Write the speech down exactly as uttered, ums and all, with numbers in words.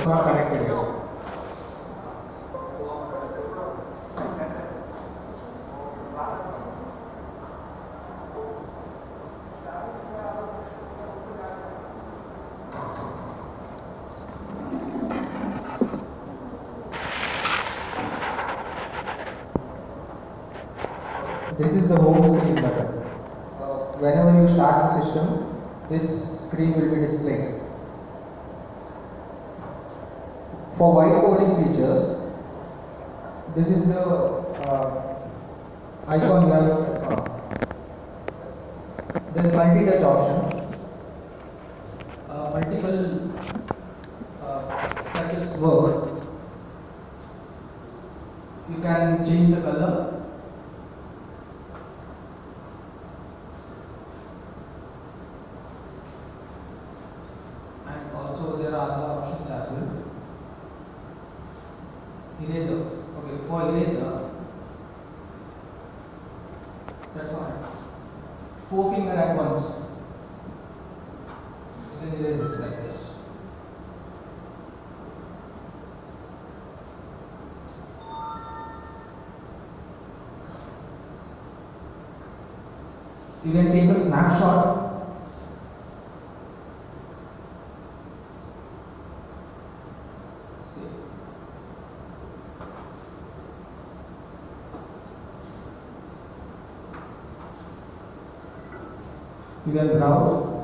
not connected here. This is the home screen button. Uh, whenever you start the system, this screen will be displayed. For whiteboarding features, this is the uh, icon you have to press on. There is multi-touch option. Uh, multiple uh, touches work. You can change the color. Also, there are other options as well. Eraser. Okay, for eraser, that's fine. Four finger at once. You can erase it like this. You can take a snapshot. You can browse.